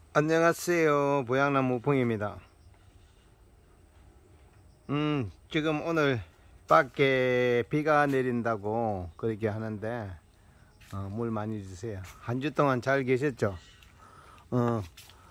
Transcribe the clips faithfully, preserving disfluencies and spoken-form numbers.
안녕하세요. 보양나무 봉입니다. 음, 지금 오늘 밖에 비가 내린다고 그렇게 하는데, 어, 물 많이 주세요. 한 주 동안 잘 계셨죠? 어,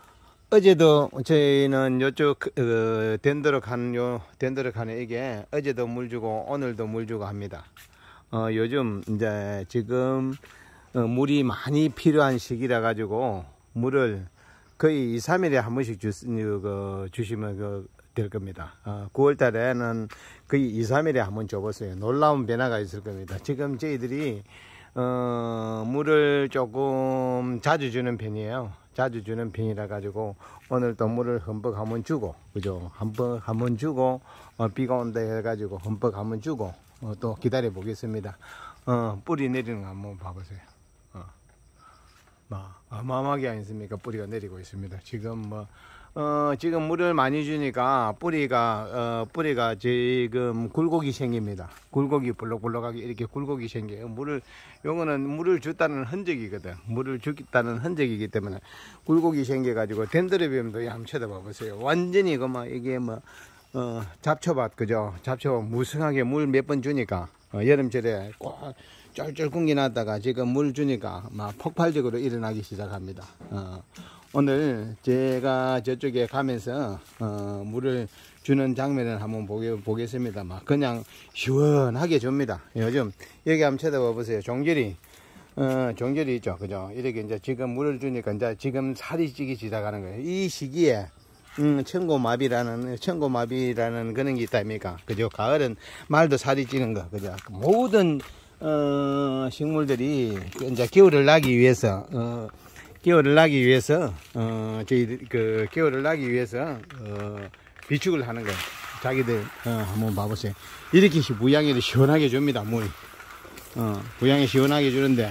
어제도 저희는 요쪽, 어, 덴더러 가는 요, 덴더러 가는 이게 어제도 물 주고 오늘도 물 주고 합니다. 어, 요즘 이제 지금, 어, 물이 많이 필요한 시기라 가지고 물을 거의 이, 삼 일에 한 번씩 주, 그, 주시면 그, 될 겁니다. 어, 구월 달에는 거의 이, 삼 일에 한 번 줘보세요. 놀라운 변화가 있을 겁니다. 지금 저희들이, 어, 물을 조금 자주 주는 편이에요. 자주 주는 편이라 가지고 오늘 또 물을 흠뻑 한번 주고, 그죠? 흠뻑 한번 주고, 어, 비가 온다 해가지고 흠뻑 한번 주고, 어, 또 기다려 보겠습니다. 어, 뿌리 내리는 거 한번 봐보세요. 어. 뭐, 어마어마하게 아니습니까? 뿌리가 내리고 있습니다. 지금 뭐, 어, 지금 물을 많이 주니까 뿌리가, 어, 뿌리가 지금 굴곡이 생깁니다. 굴곡이 볼록볼록하게 이렇게 굴곡이 생겨요. 물을, 요거는 물을 줬다는 흔적이거든. 물을 줬다는 흔적이기 때문에 굴곡이 생겨가지고 덴드로비움도 한번 쳐다봐 보세요. 완전히 그 뭐, 이게 뭐, 어, 잡초밭, 그죠? 잡초밭 무성하게 물 몇 번 주니까, 어, 여름철에 꼭 쫄쫄 굶기 놨다가 지금 물 주니까 막 폭발적으로 일어나기 시작합니다. 어, 오늘 제가 저쪽에 가면서 어, 물을 주는 장면을 한번 보게, 보겠습니다. 막 그냥 시원하게 줍니다. 요즘 여기 한번 쳐다봐 보세요. 종결이 어, 종결이 있죠, 그죠? 이렇게 이제 지금 물을 주니까 이제 지금 살이 찌기 시작하는 거예요. 이 시기에 음, 청고마비라는, 청고마비라는 그런 게 있다, 아닙니까? 그죠? 가을은 말도 살이 찌는 거, 그죠? 모든, 어, 식물들이, 이제 겨울을 나기 위해서, 어, 겨울을 나기 위해서, 어, 저희, 그, 겨울을 나기 위해서, 어, 비축을 하는 거예요. 자기들, 어, 한번 봐보세요. 이렇게 무양이를 시원하게 줍니다, 물. 어, 무양이 시원하게 주는데,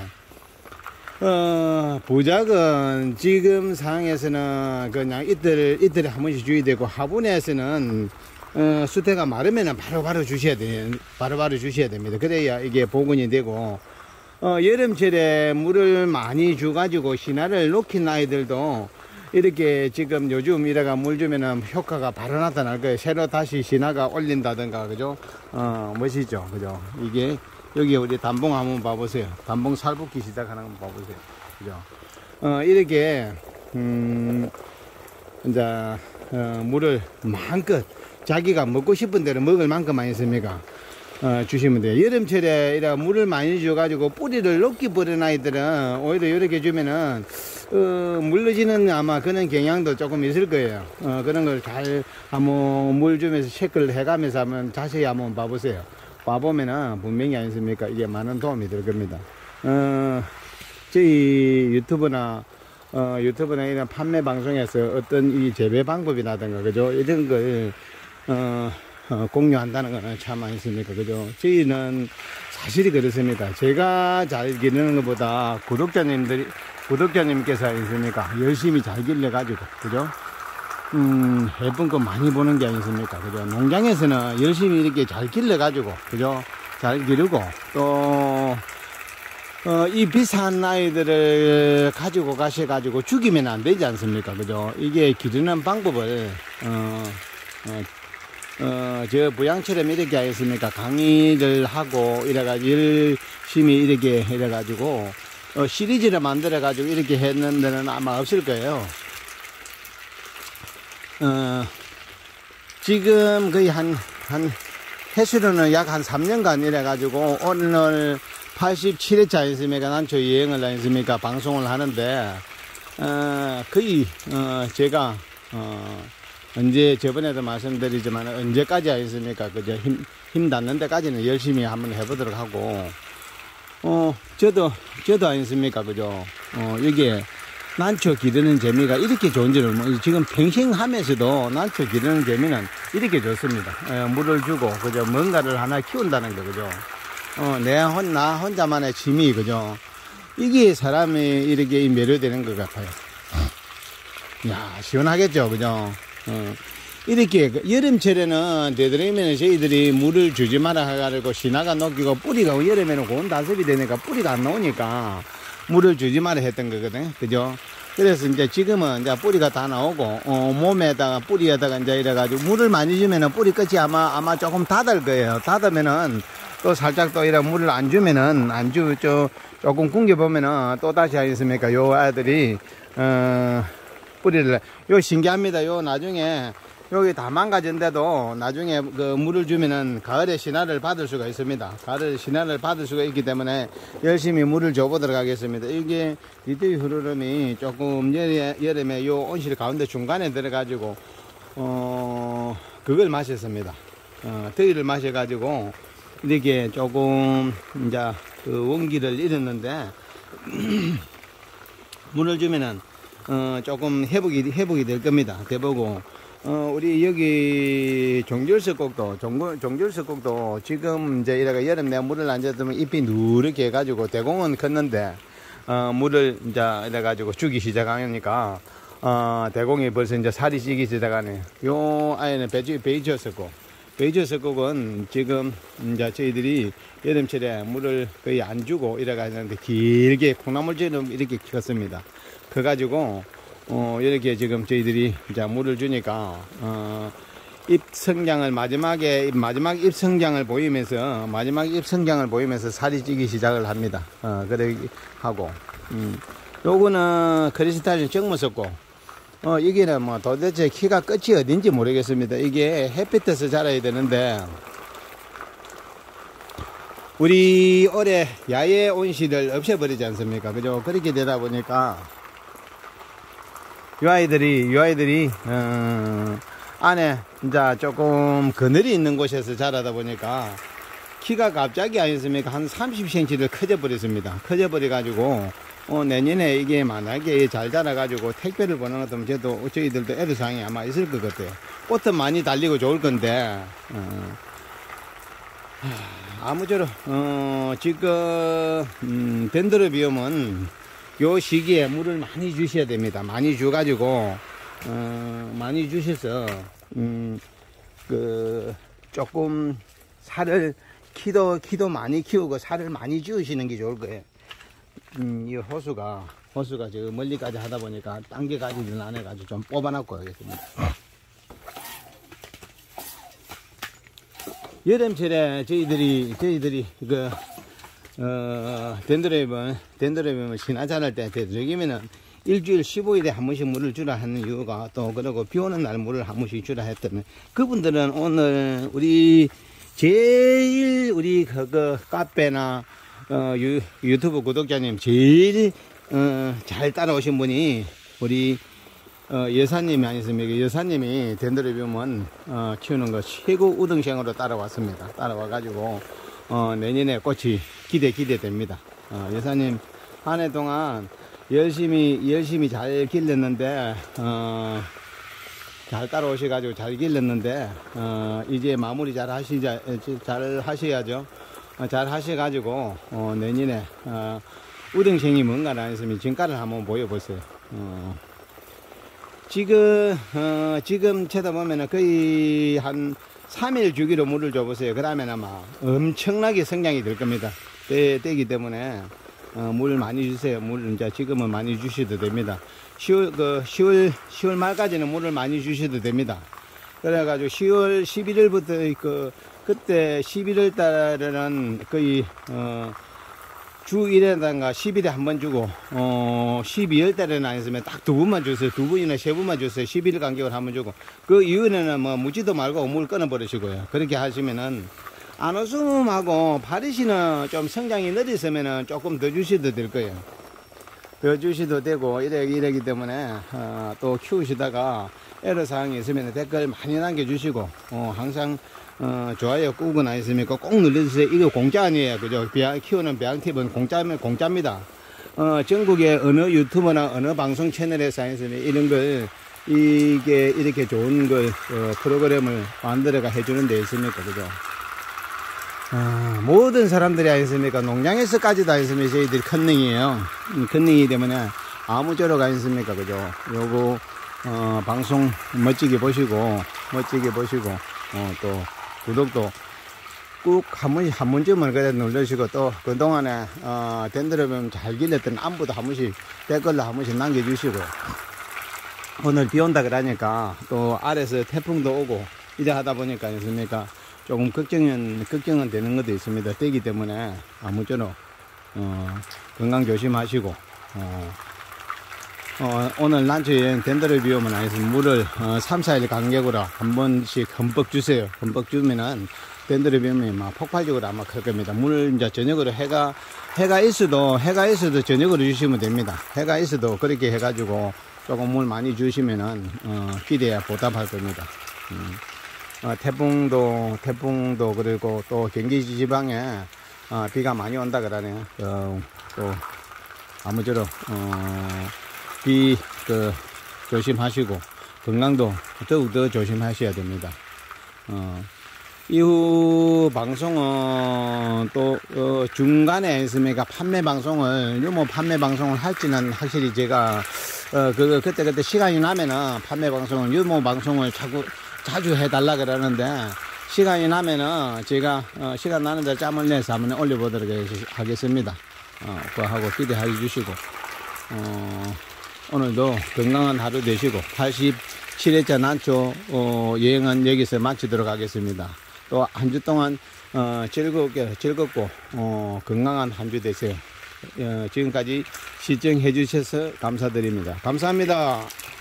어, 부작은 지금 상황에서는 그냥 이틀, 이틀에 한 번씩 줘야 되고, 화분에서는, 어, 수태가 마르면은 바로바로 주셔야 돼요. 바로바로 주셔야 됩니다. 그래야 이게 복원이 되고, 어, 여름철에 물을 많이 줘가지고 신화를 녹인 아이들도 이렇게 지금 요즘 이래가 물 주면은 효과가 바로 나타날 거예요. 새로 다시 신화가 올린다든가, 그죠? 어, 멋있죠? 그죠? 이게, 여기 우리 단봉 한번 봐보세요. 단봉 살붙기 시작하는 거 한번 봐보세요. 그죠? 어, 이렇게, 음, 이제, 어, 물을 마음껏 자기가 먹고 싶은 대로 먹을 만큼 아니습니까? 어, 주시면 돼요. 여름철에 이래 물을 많이 줘가지고 뿌리를 높게 버린 아이들은 오히려 이렇게 주면은, 어, 물러지는 아마 그런 경향도 조금 있을 거예요. 어, 그런 걸 잘 한번 물 주면서 체크를 해가면서 한번 자세히 한번 봐보세요. 봐보면은 분명히 아니습니까? 이게 많은 도움이 될 겁니다. 어, 저희 유튜브나, 어, 유튜브나 이런 판매 방송에서 어떤 이 재배 방법이라든가, 그죠? 이런 걸, 어, 어, 공유한다는 거는 참 아니습니까? 그죠? 저희는 사실이 그렇습니다. 제가 잘 기르는 것보다 구독자님들이, 구독자님께서 아니습니까? 열심히 잘 길러가지고, 그죠? 음, 예쁜 거 많이 보는 게 아니습니까? 그죠? 농장에서는 열심히 이렇게 잘 길러가지고, 그죠? 잘 기르고, 또, 어, 이 비싼 아이들을 가지고 가셔가지고 죽이면 안 되지 않습니까? 그죠? 이게 기르는 방법을, 어, 어, 어, 저 부양처럼 이렇게 하겠습니까? 강의를 하고, 이래가지고, 열심히 이렇게 이래가지고, 어, 시리즈를 만들어가지고 이렇게 했는 데는 아마 없을 거예요. 어, 지금 거의 한, 한, 해수로는 약 한 삼 년간 이래가지고, 오늘 팔십칠 회차 아니습니까? 난초 여행을 아니습니까? 방송을 하는데, 어, 거의, 어, 제가, 어, 언제, 저번에도 말씀드리지만, 언제까지 아니습니까? 그저 힘, 힘 닿는 데까지는 열심히 한번 해보도록 하고, 어, 저도, 저도 아니습니까? 그죠? 어, 여기에, 난초 기르는 재미가 이렇게 좋은지를 지금 팽싱하면서도 난초 기르는 재미는 이렇게 좋습니다. 에, 물을 주고 그죠 뭔가를 하나 키운다는 거 그죠. 어, 내 혼, 나 혼자만의 취미 그죠. 이게 사람이 이렇게 매료되는 것 같아요. 야 시원하겠죠 그죠. 어, 이렇게 여름철에는 되도록이면 저희들이 물을 주지 마라 해가지고 신화가 녹이고 뿌리가 여름에는 고온 다습이 되니까 뿌리가 안 나오니까 물을 주지 마라 했던 거거든 그죠. 그래서 이제 지금은 이제 뿌리가 다 나오고, 어, 몸에다가 뿌리에다가 이제 이래가지고 물을 많이 주면은 뿌리 끝이 아마, 아마 조금 닫을 거예요. 닫으면은 또 살짝 또 이런 물을 안 주면은, 안 주, 저, 조금 굶겨보면은 또 다시 하겠습니까? 요 아들이, 어, 뿌리를, 요 신기합니다. 요 나중에, 여기 다 망가진데도 나중에 그 물을 주면은 가을에 신화를 받을 수가 있습니다. 가을에 신화를 받을 수가 있기 때문에 열심히 물을 줘보도록 하겠습니다. 이게 이때의 흐르름이 조금 여름에, 여름에 요 온실 가운데 중간에 들어가지고, 어, 그걸 마셨습니다. 어, 더위를 마셔가지고 이렇게 조금 이제 그 원기를 잃었는데, 물을 주면은, 어, 조금 회복이, 회복이 될 겁니다. 대보고. 어, 우리 여기 종결석곡도, 종결석곡도 지금 이제 이래가 여름 내가 물을 안 줬으면 잎이 누렇게 해가지고 대공은 컸는데, 어, 물을 이제 이래가지고 주기 시작하니까, 어, 대공이 벌써 이제 살이 찌기 시작하네. 요 아이는 베이지, 베이지였었고, 베이지였었곡은 지금 이제 저희들이 여름철에 물을 거의 안 주고 이래가지고 길게 콩나물처럼 이렇게 컸습니다. 커가지고, 어, 이렇게 지금 저희들이 이제 물을 주니까, 어, 잎 성장을 마지막에, 마지막 잎 성장을 보이면서, 마지막 잎 성장을 보이면서 살이 찌기 시작을 합니다. 어, 그래, 하고, 음. 요거는 크리스탈린 정무석고, 어, 이게는 뭐 도대체 키가 끝이 어딘지 모르겠습니다. 이게 햇빛에서 자라야 되는데, 우리 올해 야외 온실을 없애버리지 않습니까? 그죠? 그렇게 되다 보니까, 요 아이들이, 요 아이들이, 어, 안에, 이제 조금 그늘이 있는 곳에서 자라다 보니까, 키가 갑자기 아니었습니까? 한 삼십 센티미터를 커져버렸습니다. 커져버려가지고, 어, 내년에 이게 만약에 잘 자라가지고 택배를 보내는 것 같으면 저도, 저희들도 애도사항이 아마 있을 것 같아요. 꽃은 많이 달리고 좋을 건데, 어, 아무쪼록, 어, 지금, 음, 덴드로비움은, 요 시기에 물을 많이 주셔야 됩니다. 많이 줘가지고, 어, 많이 주셔서, 음, 그, 조금 살을, 키도, 키도 많이 키우고 살을 많이 지으시는 게 좋을 거예요. 음, 이 호수가, 호수가 저 멀리까지 하다 보니까 당겨가지는 안 해가지고 좀 뽑아놨고 하겠습니다. 여름철에 저희들이, 저희들이, 그, 어, 덴드로비움, 덴드로비움을 신화 자랄 때, 되도록이면은 일주일 십오 일에 한 번씩 물을 주라 하는 이유가 또, 그리고 비 오는 날 물을 한 번씩 주라 했더니, 그분들은 오늘 우리 제일 우리 그, 그 카페나, 어, 유, 유튜브 구독자님 제일, 어, 잘 따라오신 분이 우리, 어, 여사님이 아니십니까? 여사님이 덴드로비움은, 어, 키우는 거 최고 우등생으로 따라왔습니다. 따라와가지고, 어, 내년에 꽃이 기대, 기대됩니다. 어, 여사님, 한 해 동안 열심히, 열심히 잘 길렀는데, 어, 잘 따라오셔가지고 잘 길렀는데, 어, 이제 마무리 잘 하시자, 잘 하셔야죠. 어, 잘 하셔가지고, 어, 내년에, 어, 우등생이 뭔가를 안 했으면 진가를 한번 보여보세요. 어, 지금, 어, 지금 쳐다보면은 거의 한, 삼 일 주기로 물을 줘보세요. 그 다음에는 아마 엄청나게 성장이 될 겁니다. 때, 때기 때문에, 어, 물 많이 주세요. 물, 이제 지금은 많이 주셔도 됩니다. 시월, 그, 시월, 시월 말까지는 물을 많이 주셔도 됩니다. 그래가지고 시월, 십일월부터 그, 그때 십일월 달에는 거의, 어, 주 일 회단가 십 일에 한 번 주고, 어, 십이월 달에는 안 했으면 딱 두 번만 줬어요. 두 번이나 세 번만 줬어요. 십일 일 간격을 한 번 주고. 그 이후에는 뭐 묻지도 말고 물 끊어버리시고요. 그렇게 하시면은, 안오숨하고 파리시는 좀 성장이 느렸으면은 조금 더 주셔도 될 거예요. 더 주셔도 되고, 이래, 이래기 때문에, 어, 또 키우시다가 애로사항이 있으면 댓글 많이 남겨주시고, 어, 항상, 어, 좋아요 꾹은 안 있습니까? 꼭 눌러주세요. 이거 공짜 아니에요. 그죠? 비양, 키우는 배양팁은 공짜면 공짜입니다. 어, 전국의 어느 유튜버나 어느 방송 채널에서 있으면 이런 걸, 이게 이렇게 좋은 걸, 어, 프로그램을 만들어가 해주는 데 있습니까? 그죠? 아, 모든 사람들이 아니습니까? 농장에서까지도 아니습니까? 저희들이 컨닝이에요. 컨닝이기 때문에 아무쪼록 아니습니까? 그죠? 요거, 어, 방송 멋지게 보시고, 멋지게 보시고, 어, 또, 구독도 꾹 한 번씩 한 번쯤은 그래 눌러주시고, 또 그동안에 어, 덴드로비움 잘 길렀던 안부도 한 번씩 댓글로 한 번씩 남겨주시고, 오늘 비 온다 그러니까 또 아래서 태풍도 오고 이래 하다 보니까 있습니까, 조금 걱정은 걱정은 되는 것도 있습니다. 되기 때문에 아무쪼록 어, 건강 조심하시고, 어, 어, 오늘 난초 여행 덴드로비움은 아니어서 물을 어, 삼, 사 일 간격으로 한 번씩 흠뻑 주세요. 흠뻑 주면은 덴드로비움이 막 폭발적으로 아마 클 겁니다. 물 이제 저녁으로 해가 해가 있어도 해가 있어도 저녁으로 주시면 됩니다. 해가 있어도 그렇게 해가지고 조금 물 많이 주시면은 어, 기대야 보답할 겁니다. 음. 어, 태풍도 태풍도 그리고 또 경기 지방에 어, 비가 많이 온다 그러네요. 어, 또 아무쪼록 어, 비 그 조심하시고 건강도 더욱더 조심하셔야 됩니다. 어, 이후 방송은 또 어, 중간에 있으니까 판매 방송을 유모 판매 방송을 할지는 확실히 제가 어, 그 그때 그때 시간이 나면은 판매 방송을 유모 방송을 자꾸 자주 해달라 그러는데, 시간이 나면은 제가 어, 시간 나는 대로 짬을 내서 한번 올려보도록 하겠습니다. 어, 그거하고 기대해 주시고, 어, 오늘도 건강한 하루 되시고 팔십칠 회차 난초 어, 여행은 여기서 마치도록 하겠습니다. 또 한 주 동안 어, 즐겁게 즐겁고 어, 건강한 한 주 되세요. 어, 지금까지 시청해 주셔서 감사드립니다. 감사합니다.